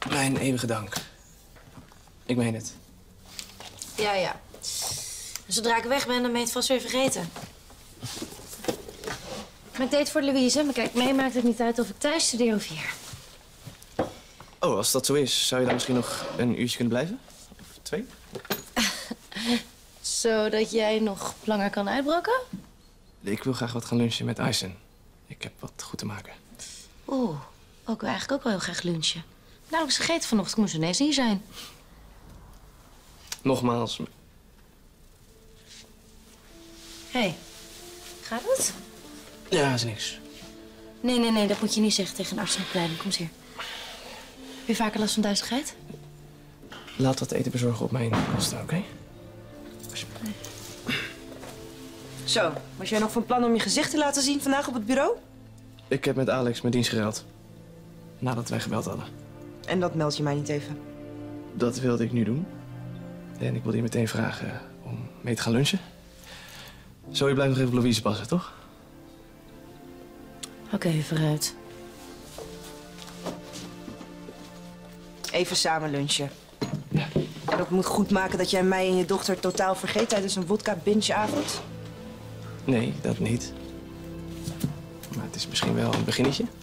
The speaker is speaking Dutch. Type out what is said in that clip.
Mijn eeuwige dank. Ik meen het. Ja. Zodra ik weg ben, dan ben je het vast weer vergeten. Maar ik deed het voor Louise. Maar kijk, mij maakt het niet uit of ik thuis studeer of hier. Oh, als dat zo is, zou je dan misschien nog een uurtje kunnen blijven? Of 2? Zodat jij nog langer kan uitbrokken? Ik wil graag wat gaan lunchen met Aysen. Ik heb wat goed te maken. Oeh, ik wil eigenlijk ook wel heel graag lunchen. Nou, ik was vergeten vanochtend. Ik moest ineens hier zijn. Nogmaals. Hé, gaat het? Ja, is niks. Nee, dat moet je niet zeggen tegen een arts in de opleiding. Kom eens hier. Heb je vaker last van duizeligheid? Laat wat eten bezorgen op mijn kosten, oké? Alsjeblieft. Zo, was jij nog van plan om je gezicht te laten zien vandaag op het bureau? Ik heb met Alex mijn dienst geruild. Nadat wij gebeld hadden. En dat meld je mij niet even. Dat wilde ik nu doen. En ik wilde je meteen vragen om mee te gaan lunchen. Zo, je blijft nog even op Louise passen, toch? Oké, vooruit. Even samen lunchen. Ja. En dat moet goed maken dat jij mij en je dochter totaal vergeet tijdens een vodka-binge-avond? Nee, dat niet. Maar het is misschien wel een beginnetje.